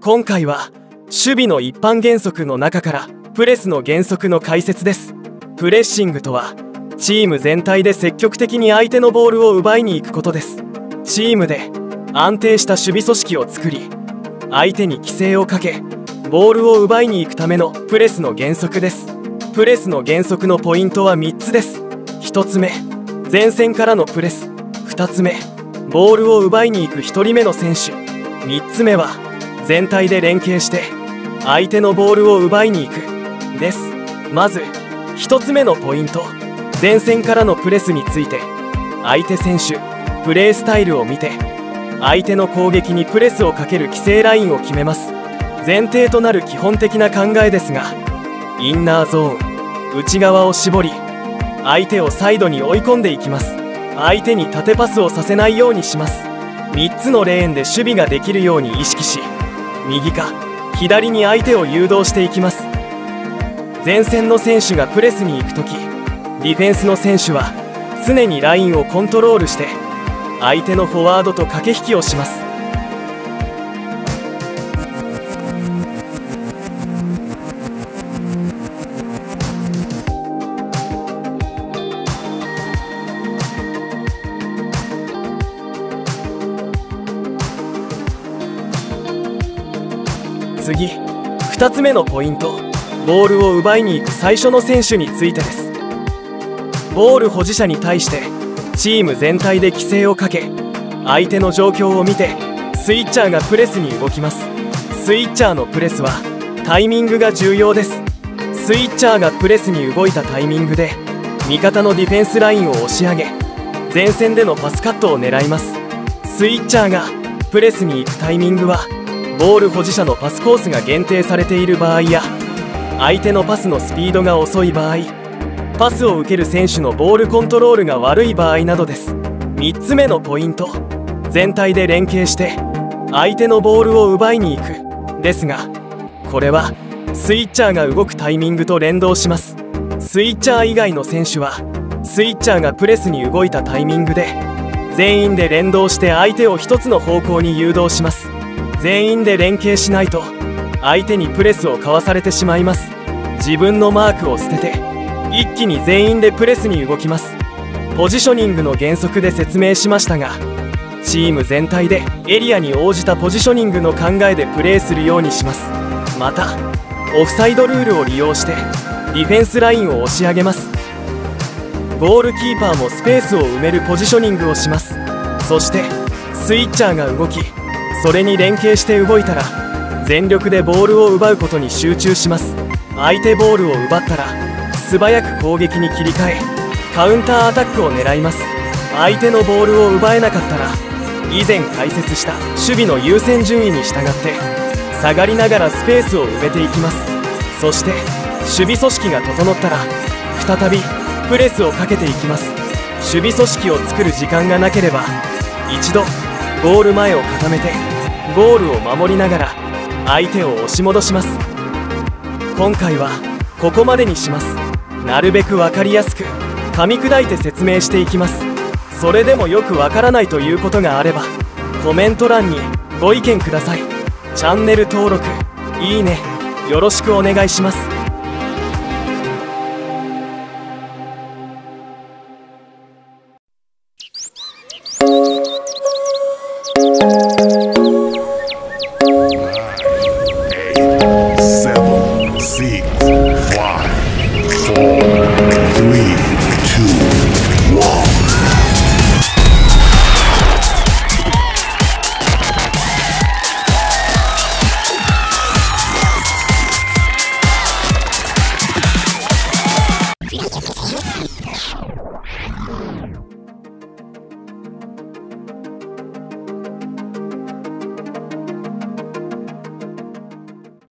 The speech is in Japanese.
今回は守備の一般原則の中からプレスの原則の解説です。プレッシングとはチーム全体で積極的に相手のボールを奪いに行くことです。チームで安定した守備組織を作り、相手に規制をかけボールを奪いに行くためのプレスの原則です。プレスの原則のポイントは3つです。1つ目、前線からのプレス。2つ目、ボールを奪いに行く1人目の選手。3つ目は全体で連携して相手のボールを奪いに行くです。まず1つ目のポイント、前線からのプレスについて、相手選手プレースタイルを見て相手の攻撃にプレスをかける規制ラインを決めます。前提となる基本的な考えですが、インナーゾーン内側を絞り相手をサイドに追い込んでいきます。相手に縦パスをさせないようにします。3つのレーンで守備ができるように意識し、右か左に相手を誘導していきます。前線の選手がプレスに行くとき、ディフェンスの選手は常にラインをコントロールして相手のフォワードと駆け引きをします。次、2つ目のポイント、ボールを奪いに行く最初の選手についてです。ボール保持者に対してチーム全体で規制をかけ、相手の状況を見てスイッチャーがプレスに動きます。スイッチャーのプレスはタイミングが重要です。スイッチャーがプレスに動いたタイミングで味方のディフェンスラインを押し上げ、前線でのパスカットを狙います。スイッチャーがプレスに行くタイミングはボール保持者のパスコースが限定されている場合や、相手のパスのスピードが遅い場合、パスを受ける選手のボールコントロールが悪い場合などです。3つ目のポイント、全体で連携して相手のボールを奪いに行くですが、これはスイッチャーが動くタイミングと連動します。スイッチャー以外の選手はスイッチャーがプレスに動いたタイミングで全員で連動して相手を一つの方向に誘導します。全員で連携しないと相手にプレスをかわされてしまいます。自分のマークを捨てて一気に全員でプレスに動きます。ポジショニングの原則で説明しましたが、チーム全体でエリアに応じたポジショニングの考えでプレーするようにします。またオフサイドルールを利用してディフェンスラインを押し上げます。ゴールキーパーもスペースを埋めるポジショニングをします。そしてスイッチャーが動き、それに連携して動いたら全力でボールを奪うことに集中します。相手ボールを奪ったら素早く攻撃に切り替えカウンターアタックを狙います。相手のボールを奪えなかったら以前解説した守備の優先順位に従って下がりながらスペースを埋めていきます。そして守備組織が整ったら再びプレスをかけていきます。守備組織を作る時間がなければ一度ゴール前を固めてゴールを守りながら相手を押し戻します。今回はここまでにします。なるべく分かりやすく噛み砕いて説明していきます。それでもよくわからないということがあればコメント欄にご意見ください。チャンネル登録、いいねよろしくお願いします。 Yes.